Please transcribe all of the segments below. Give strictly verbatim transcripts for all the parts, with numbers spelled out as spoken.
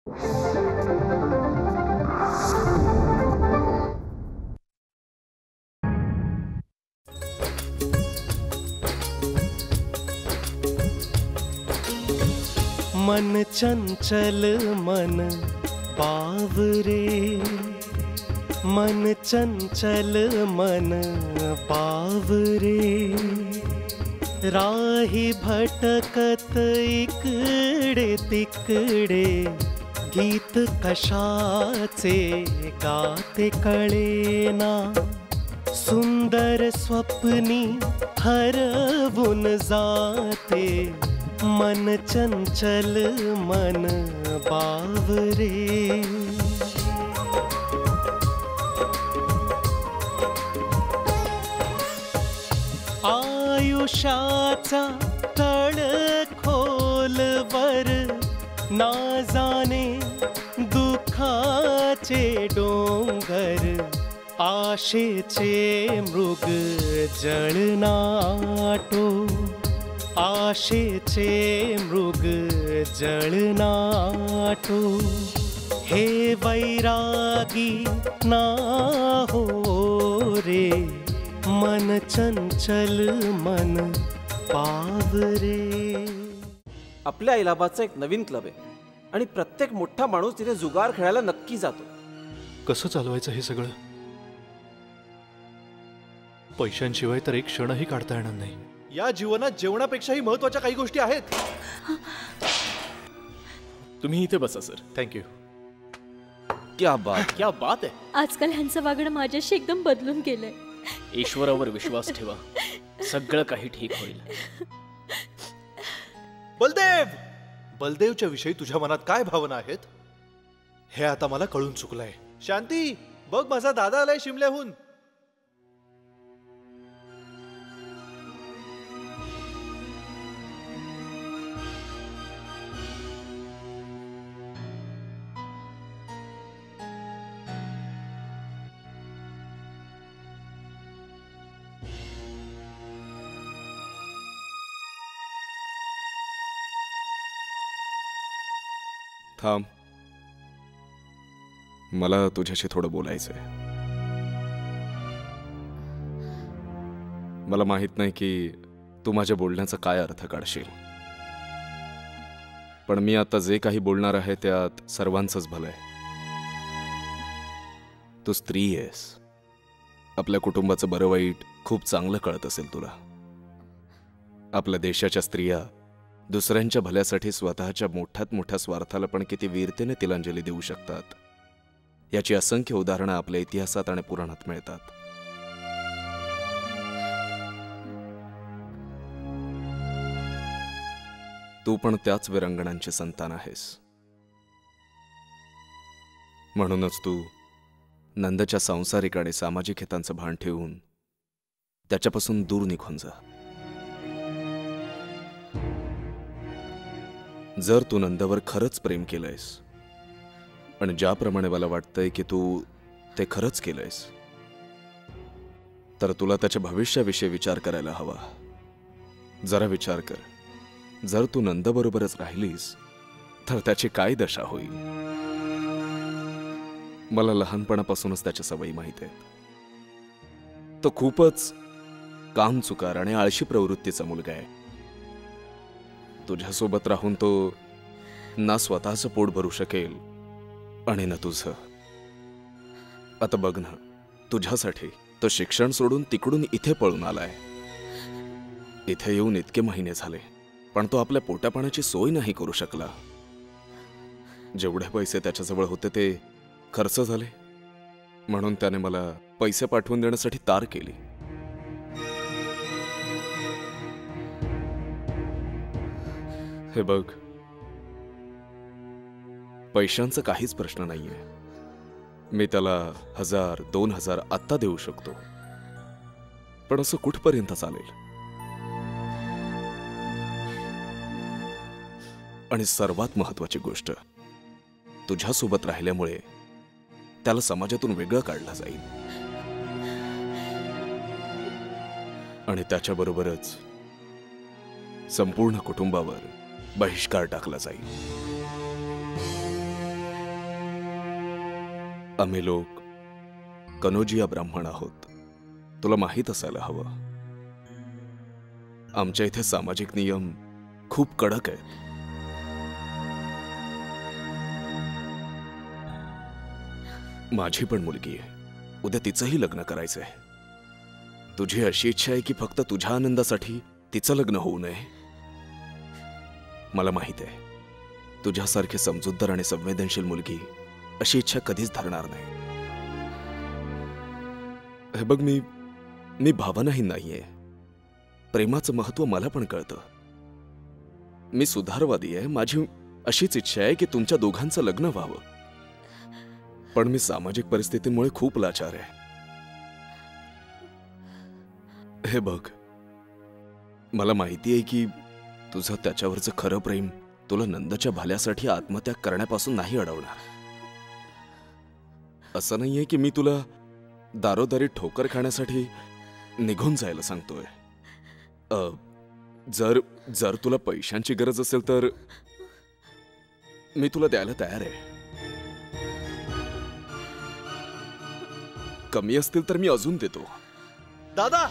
मन चंचल मन बावरे, मन चंचल मन बावरे, राही भटकत इकडे तिकडे, गीत कशाचे गाते कळेना, सुंदर स्वप्नी हरवून जाते, मन चंचल मन बावरे। आयुष्याचा तळ खोलवर ना जाणे दुःखाचे डोंगर, आशेचे मृग जळनाटो, आशेचे मृग जळनाटो, हे वैरागी ना हो रे, मन चंचल मन पावरे। आपल्या इलाहाबादचा एक नवीन क्लब आहे आणि प्रत्येक मोठा माणूस तिथे जुगार खेळायला नक्की जातो। कसं चालवायचं हे सगळं? पैशांशिवाय तर एक क्षणही काढता येणार नाही। या जीवनात जेवणापेक्षाही महत्त्वाच्या काही गोष्टी आहेत। तुम्ही इथे बसा सर। थँक्यू। क्या बात क्या बात आहे। आजकाल ह्यांचं वागणं माझ्याशी एकदम बदलून गेलंय। ईश्वरावर विश्वास ठेवा, सगळं काही ठीक होईल। बलदेव, बलदेवच्या विषयी तुझ्या मनात काय भावना आहेत हे आता मला कळून चुकलंय। शांती, बघ माझा दादा आलाय शिमल्याहून। थांब, मला तुझ्याशी थोडं बोलायचंय। मला माहित नाही की तू माझ्या बोलण्याचा काय अर्थ काढशील, पण मी आता जे काही बोलणार आहे त्यात सर्वांचंच भलं आहे। तू स्त्री आहेस, आपल्या कुटुंबाचं बरं वाईट खूप चांगलं कळत असेल तुला। आपल्या देशाच्या स्त्रिया दुसऱ्यांच्या भल्यासाठी स्वतःच्या मोठ्यात मोठ्या स्वार्थाला पण किती वीरतेने तिलांजली देऊ शकतात, याची असंख्य उदाहरणं आपल्या इतिहासात आणि पुराणात मिळतात। तू पण त्याच वीरांगणांची संतान आहेस, म्हणूनच तू नंदच्या सांसारिक आणि सामाजिक हितांचं भान ठेवून त्याच्यापासून दूर निघून जा। जर तू नंदवर खरंच प्रेम केलंयस आणि ज्याप्रमाणे मला वाटतंय की तू ते खरंच केलंयस, तर तुला त्याच्या भविष्याविषयी विचार करायला हवा। जरा विचार कर, जर तू नंदबरोबरच राहिलीस तर त्याची काय दशा होईल? मला लहानपणापासूनच त्याच्या सवयी माहित आहेत। तो खूपच कामचुकार आणि आळशी प्रवृत्तीचा मुलगा आहे। तुझ्यासोबत राहून तो ना स्वतःचं पोट भरू शकेल आणि ना तुझं। आता बघ ना, तुझ्यासाठी तो शिक्षण सोडून तिकडून इथे पळून आलाय। इथे येऊन इतके महिने झाले, पण तो आपल्या पोटापाण्याची सोय नाही करू शकला। जेवढे पैसे त्याच्याजवळ होते ते खर्च झाले, म्हणून त्याने मला पैसे पाठवून देण्यासाठी तार केली। हे बघ, पैशांचा काहीच प्रश्न नाहीये। मी त्याला हजार दोन हजार आत्ता देऊ शकतो, पण असं कुठपर्यंत चालेल? आणि सर्वात महत्वाची गोष्ट, तुझ्यासोबत राहिल्यामुळे त्याला समाजातून वेगळं काढलं जाईल आणि त्याच्याबरोबरच संपूर्ण कुटुंबावर बहिष्कार टाकला जाईल। आम्ही लोक कनोजिया ब्राह्मण आहोत. तुला माहीत असायला हवं. आमच्या इथे सामाजिक नियम खूप कडक आहेत. माझी पण मुलगी आहे. उद्या तिचंही लग्न करायचंय. तुझी अशी इच्छा आहे की फक्त तुझ्या आनंदासाठी तिचं लग्न होऊ नये. मला माहित आहे तुझ्यासारखी समजूतदार आणि संवेदनशील मुलगी अशी इच्छा कधीच धरणार नाही. हे बघ, मी मी भावनाहीन नाहीये. प्रेमाचं महत्व मला पण कळतं. मी सुधारवादी आहे. माझी अशीच इच्छा आहे की तुमच्या दोघांचं लग्न व्हावं. पण मी सामाजिक परिस्थितीमुळे खूप लाचार आहे. हे बघ, मला माहिती आहे की तुझं त्याच्यावरचं खरं प्रेम तुला नंदच्या भल्यासाठी आत्मत्याग करण्यापासून नाही अडवणार. असं नाहीये की मी तुला दारोदारी ठोकर खाण्यासाठी निघून जायला सांगतोय. अ, जर जर तुला पैशांची गरज असेल तर मी तुला द्यायला तयार आहे. कमी असतील तर मी अजून देतो. दादा,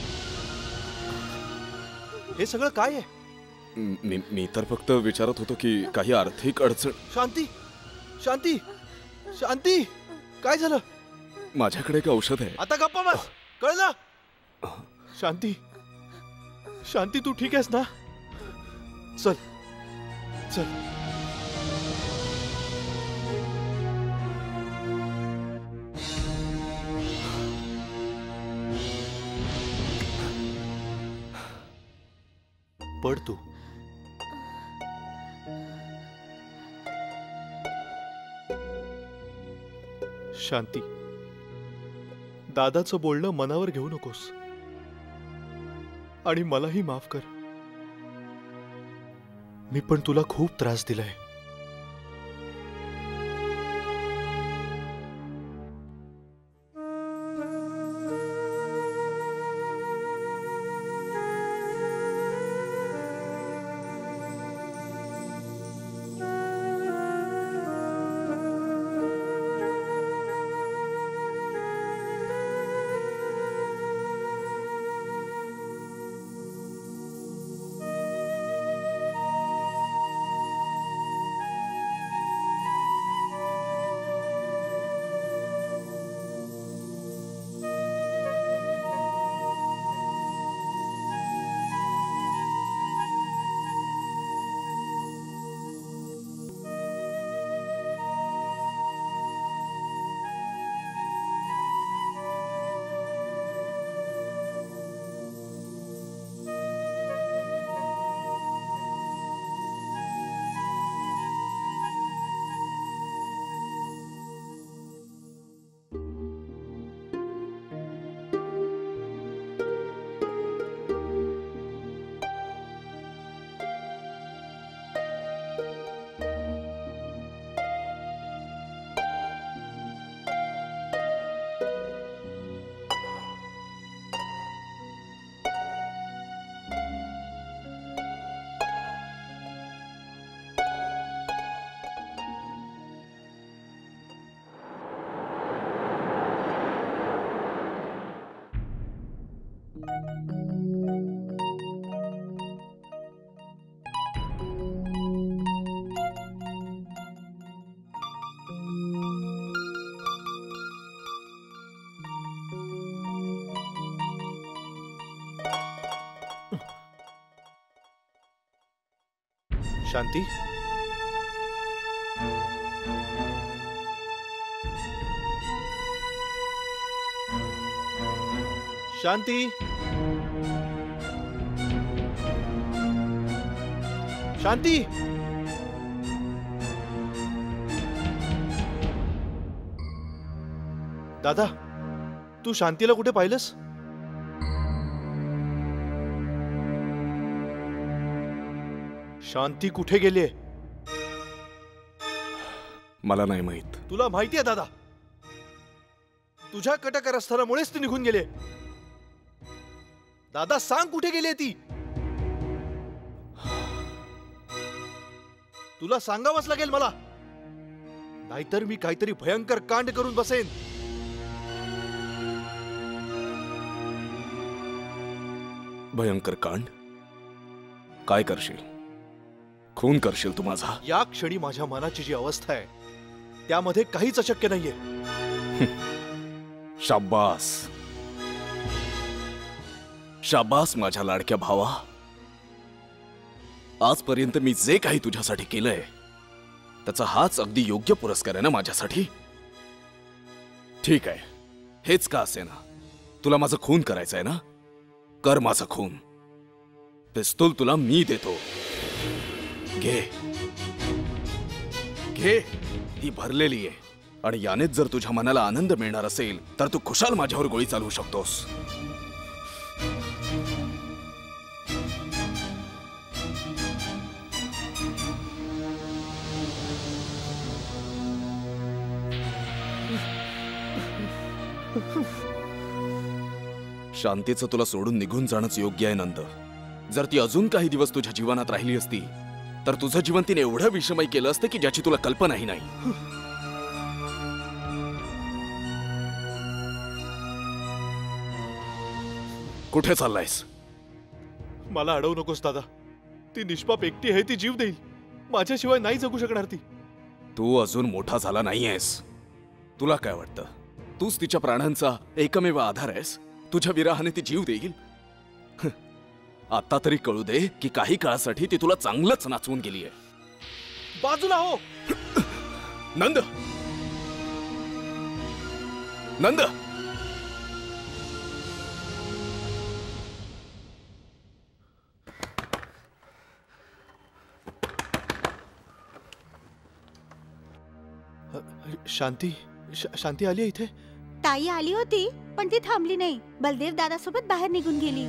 हे सगळं काय आहे? मी मी तर फक्त विचारत होतो की काही आर्थिक अडचण. शांती, शांती, शांती, काय झालं? माझ्याकडे एक औषध आहे. आता गप्पा बस, कळलं? शांती, शांती, तू ठीक आहेस ना? चल चल. पड तू. शांती, दादाचं बोलणं मनावर घेऊ नकोस आणि मलाही माफ कर. मी पण तुला खूप त्रास दिलाय. शांती, शांती, शांती. दादा, तू शांतीला कुठे पाहिलंस? शांती कुठे गेलीये? मला नाही माहित. तुला माहितीये दादा, तुझ्या कटकारस्थानामुळेच ती निघून गेले. दादा, सांग कुठे गेली ती? तुला सांगावंच लागेल मला. नाहीतर मी काहीतरी भयंकर कांड करून बसेन. भयंकर कांड? काय करशील? खून करशील तू माझा? या क्षणी माझ्या मनाची जी अवस्था आहे त्यामध्ये काहीच अशक्य नाहीये. शाबास शाबास माझ्या लाडक्या भावा. आजपर्यंत मी जे काही तुझ्यासाठी केलंय त्याचा हाच अगदी योग्य पुरस्कार आहे ना माझ्यासाठी? ठीक आहे, हेच का असे ना, तुला माझं खून करायचंय ना? कर माझं खून. पिस्तूल तुला मी देतो. घे घे, ही भरलेली आहे आणि यानेच जर तुझ्या मनाला आनंद मिळणार असेल तर तू खुशाल माझ्यावर गोळी चालवू शकतोस. शांतीचं तुला सोडून निघून जाणंच योग्य आहे नंद. जर ती अजून काही दिवस तुझ्या जीवनात राहिली असती तर तुझं जीवन तिने एवढं विषमय केलं असतं की ज्याची तुला कल्पनाही नाही. कुठे चाललायस? मला अडवू नकोस दादा. ती निष्पाप एकटी आहे, ती जीव देईल. माझ्याशिवाय नाही जगू शकणार ती. तू अजून मोठा झाला नाहीयेस. तुला काय वाटतं तूच तिच्या प्राणांचा एकमेव आधार आहेस? तुझ्या विराहाने ती जीव देईल? आता तरी कळू दे की काही काळासाठी ती तुला चांगलंच नाचवून गेलीये. बाजूला हो. नंद नंद शांती श- शांती आली इथे? ताई आली होती पण ती थांबली नाही. बलदेव दादासोबत बाहेर निघून गेली.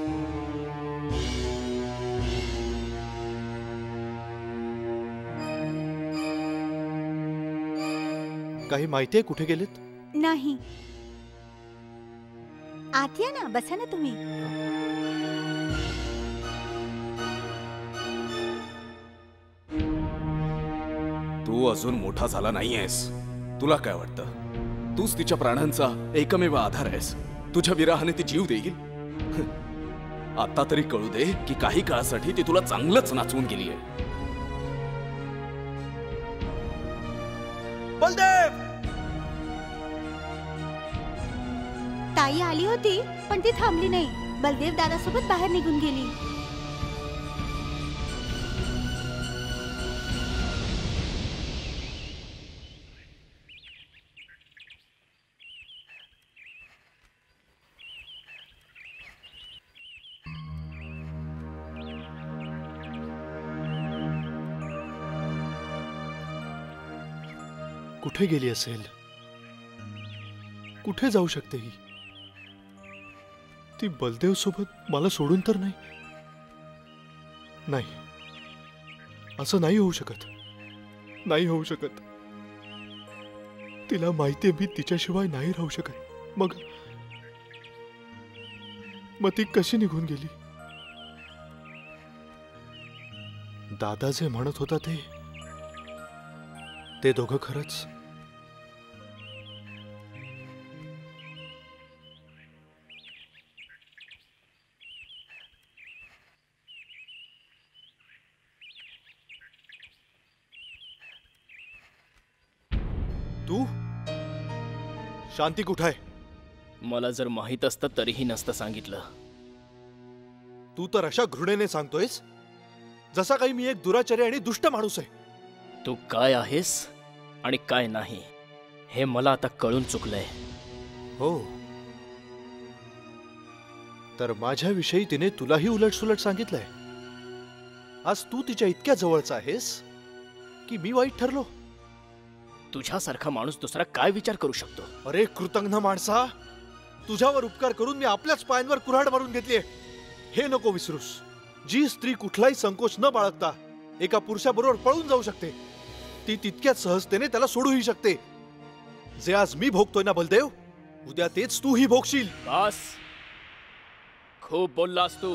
काही माहिती आहे कुठे गेलेत? नाही. आत या ना, बसा ना तुम्ही. तू अजून मोठा झाला नाहीयेस. तुला काय वाटतं तूच तिच्या प्राणांचा एकमेव आधार आहेस? तुझ्या विराहाने ती जीव देईल? आता तरी कळू दे की काही काळासाठी ती तुला चांगलंच नाचवून गेलीये. बलदेव! ताई आली होती पण ती थांबली नाही. बलदेव दादासोबत बाहेर निघून गेली. कुठे गेली असेल? कुठे जाऊ शकते ही? ती बलदेव सोबत मला सोडून तर नाही? नाही, असं नाही होऊ शकत. नाही होऊ शकत. तिला माहितीये मी तिच्याशिवाय नाही राहू शकत. मग मग ती कशी निघून गेली? दादा जे म्हणत होता ते ते दोघं खरंच? तू? शांती कुठे आहे? मला जर माहित असतं तरीही नसतं सांगितलं. तू तर अशा घृणेने सांगतोयस जसा काही मी एक दुराचारी आणि दुष्ट माणूस आहे. तू काय आहेस आणि काय नाही हे मला आता कळून चुकलंय. हो, तर माझ्याविषयी तिने तुलाही उलटसुलट सांगितलंय. आज तू तिच्या इतक्या जवळचा आहेस की मी वाईट ठरलो? तुझ्यासारखा माणूस दुसरा काय विचार करू शकतो? अरे कृतज्ञ माणसा, तुझ्यावर उपकार करून मी आपल्याच पायांवर कुऱ्हाड मारून घेतलीये. हे नको विसरूस. जी स्त्री कुठलाही संकोच न बाळगता एका पुरुषाबरोबर पळून जाऊ शकते ती तितक्याच सहजतेने त्याला सोडूही शकते. जे आज मी भोगतोय ना बलदेव, उद्या तेच तूही भोगशील. बस, खूप बोललास तू.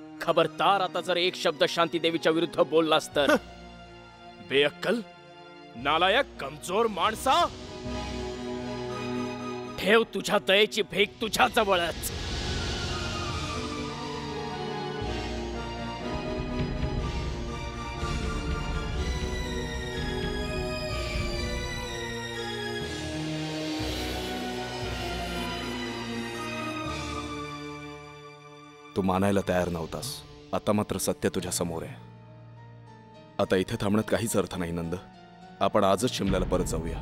खबरदार, आता जर एक शब्द शांती देवीच्या विरुद्ध बोललास तर बेअक्कल, नालायक कमजोर माणसा, ठेव तुझ्या दयेची भीक तुझ्या जवळच. तू मानायला तयार नव्हतास, आता मात्र सत्य तुझ्या समोर आहे. आता इथे थांबण्यात काहीच अर्थ नाही नंद. आपण आजच शिमल्याला परत जाऊया.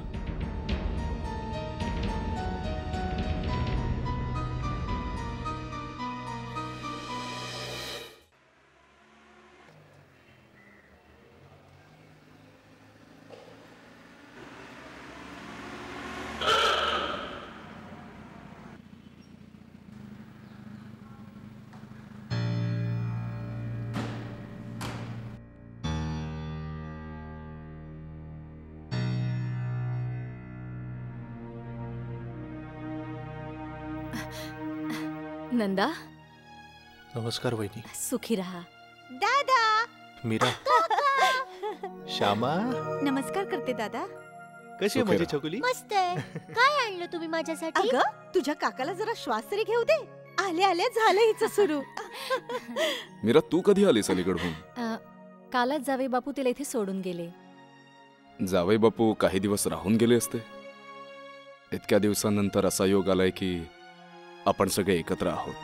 नंदा, नमस्कार वहिनी. सुखी रहा. दादा मीरा. श्यामा, नमस्कार करते दादा. कशी आहे माझी छकुली? मस्त आहे. काय आणलं तुम्ही माझ्यासाठी? अगं तुझ्या काकाला जरा श्वास तरी घेऊ दे. आले आले झालं हिचं सुरू. मीरा, तू कधी आलीस अलीकडून? कालच जावे बापू तिला इथे सोडून गेले. जावई बापू काही दिवस राहून गेले असते. इतक्या दिवसांनंतर असा योग आलाय की आपण सगळे एकत्र आहोत.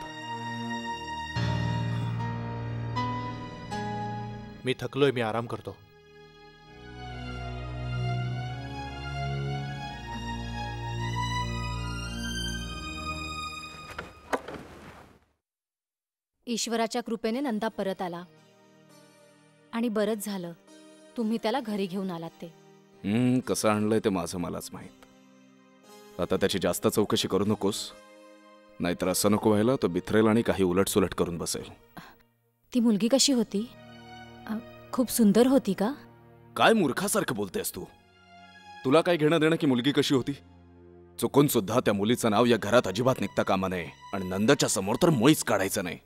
मी थकलोय, मी आराम करतो. ईश्वराच्या कृपेने नंदा परत आला आणि बरंच झालं तुम्ही त्याला घरी घेऊन आलात ते. हम्म कसं आणलंय ते माझं मलाच माहित. आता त्याची जास्त चौकशी करू नकोस, नाहीतर असं नको व्हायला तो बिथरेल आणि काही उलटसुलट करून बसेल. ती मुलगी कशी होती? अ, खूप सुंदर होती का? काय मूर्खासारखं बोलतेस तू? तुला काय घेणं देणं की मुलगी कशी होती? चुकून सुद्धा त्या मुलीचं नाव या घरात अजिबात निघता कामा नये, आणि नंदच्या समोर तर मुळीच काढायचं नाही.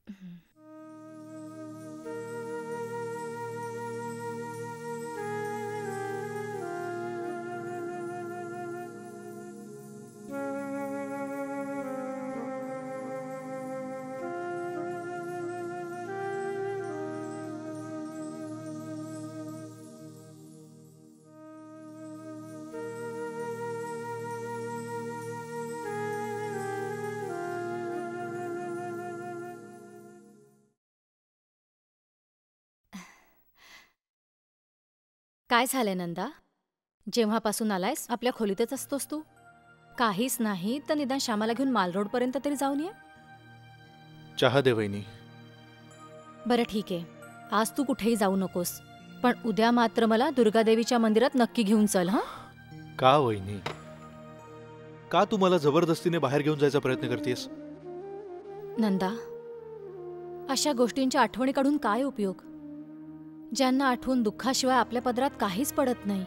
काय झालंय नंदा? जेव्हापासून आलायस आपल्या खोलीतच असतोस तू? काहीच नाही तर निदान श्यामाला घेऊन माल रोड पर्यंत तरी जाऊन ये. चहा दे वहिनी. बरं ठीक आहे, आज तू कुठेही जाऊ नकोस, पण उद्या मात्र मला दुर्गादेवीच्या मंदिरात नक्की घेऊन चल. हं? का वहिनी? का तू मला जबरदस्तीने बाहेर घेऊन जायचा प्रयत्न करतेस? नंदा, अशा गोष्टींच्या आठवणी काढून काय उपयोग, ज्यांना आठवून दुःखाशिवाय आपल्या पदरात काहीच पडत नाही.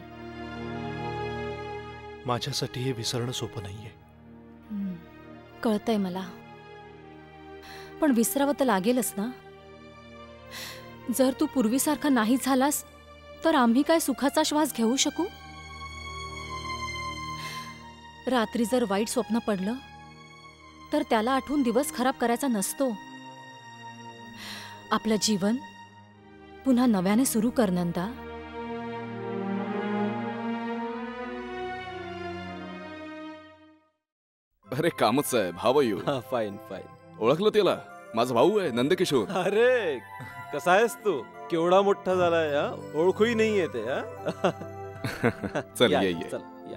माझ्यासाठी हे विसरणं सोपं नाहीये. हं, कळतंय मला, पण विसरावं तर लागेलच ना. जर तू पूर्वीसारखा नाही झालास तर आम्ही काय सुखाचा श्वास घेऊ शकू? रात्री जर वाईट स्वप्न पडलं तर त्याला आठवून दिवस खराब करायचा नसतो. आपलं जीवन पुन्हा नव्याने सुरू कर नंदा. अरे कामच आहे, भाव येऊ. Fine fine. ओळखलं त्याला? माझा भाऊ आहे नंदकिशोर. अरे कसा आहेस तू? केवढा मोठा झालाय, हा? ओळखूही नाही येते. हा? चल या, ये ये. चल या.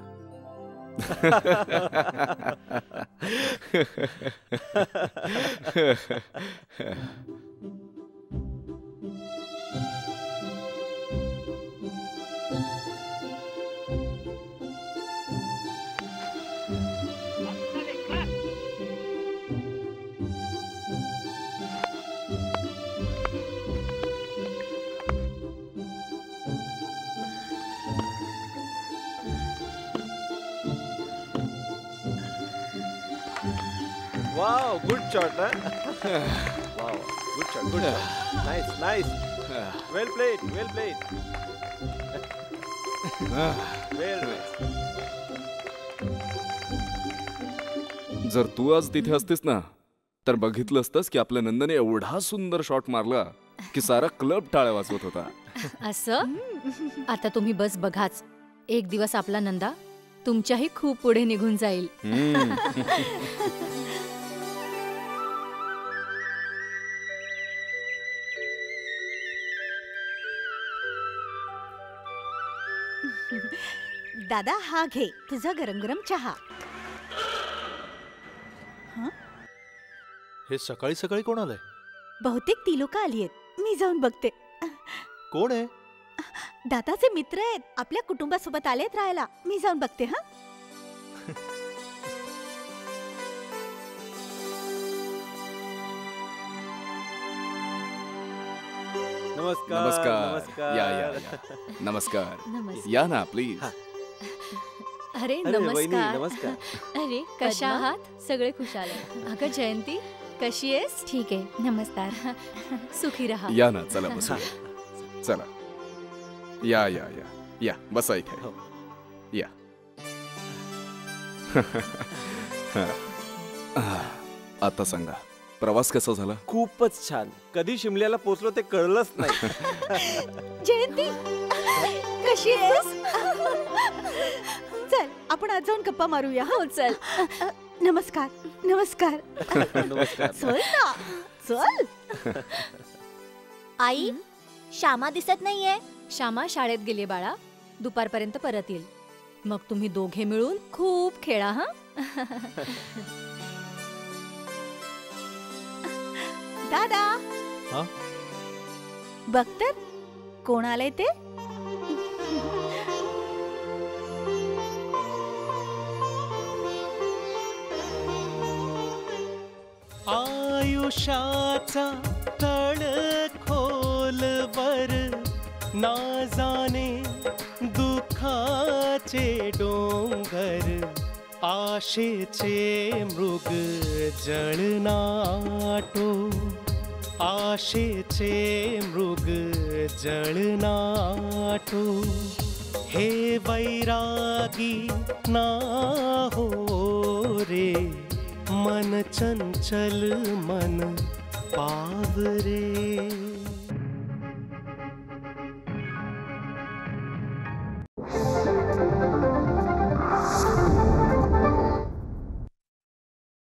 Wow, good shot, huh? Wow, good shot, good shot. Nice, nice. Well played, well played. जर तू आज तिथे असतीस ना तर बघितलं असतंस की आपल्या नंदने एवढा सुंदर शॉट मारला की सारा क्लब टाळ्या वाजवत होता. असं आता तुम्ही बस बघाच, एक दिवस आपला नंदा तुमच्याही खूप पुढे निघून जाईल. दादा हा घे तुझा गरम गरम चहा. हे सकाळी सकाळी कोण आलंय? बहुतेक ती लोक आली आहेत, मी जाऊन बघते. कोण आहे? दादाचे मित्र आहेत, आपल्या कुटुंबासोबत आलेत राहायला. मी जाऊन बघते. हा नमस्कार. नमस्कार. या या या. नमस्कार. नमस्कार. या ना प्लीज. अरे अरे वहिनी, नमस्कार. नमस्कार. अरे कशा आहात? सगळे खुशाल. अगं जयंती कशी आहेस? ठीक आहे, नमस्कार. सुखी रहा. या ना, चला बसू. चला या या या या बसा इथे. हो. या. आता सांगा प्रवास कसा झाला? खूपच छान. कधी शिमल्याला पोहोचलो ते कळलंच नाही. जयंती कशी आहेस? चल आपण आज जाऊन गप्पा मारूया. हो चल. नमस्कार नमस्कार. नमस्कार. चल ना चल. आई श्यामा दिसत नाहीये. श्यामा शाळेत गेली बाळा, दुपारपर्यंत परत येईल. मग तुम्ही दोघे मिळून खूप खेळा. हा दादा हा? बघ तर कोण आलंय ते. आयुष्याचा तळ खोलवर ना जाणे दुःखाचे डोंगर, आशेचे मृग जळनाटो, आशेचे मृग जळनाटो. हे वैरागी ना हो रे, मन चंचल मन पावरे.